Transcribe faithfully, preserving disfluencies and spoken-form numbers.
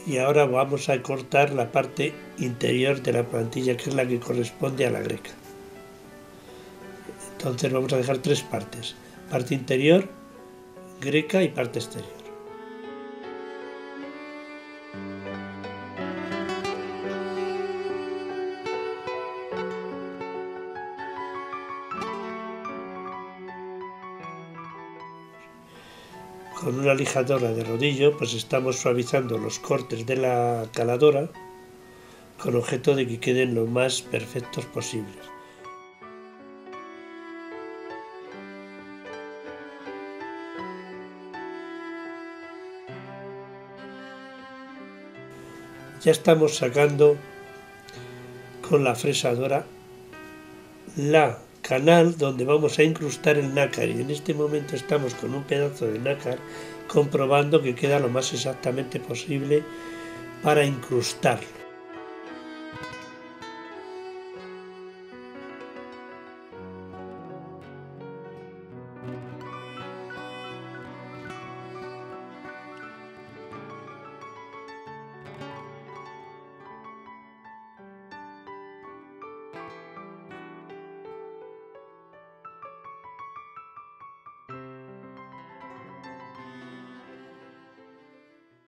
Y ahora vamos a cortar la parte interior de la plantilla, que es la que corresponde a la greca. Entonces vamos a dejar tres partes: parte interior, greca y parte exterior. Con una lijadora de rodillo pues estamos suavizando los cortes de la caladora con objeto de que queden lo más perfectos posibles. Ya estamos sacando con la fresadora la canal donde vamos a incrustar el nácar, y en este momento estamos con un pedazo de nácar comprobando que queda lo más exactamente posible para incrustarlo.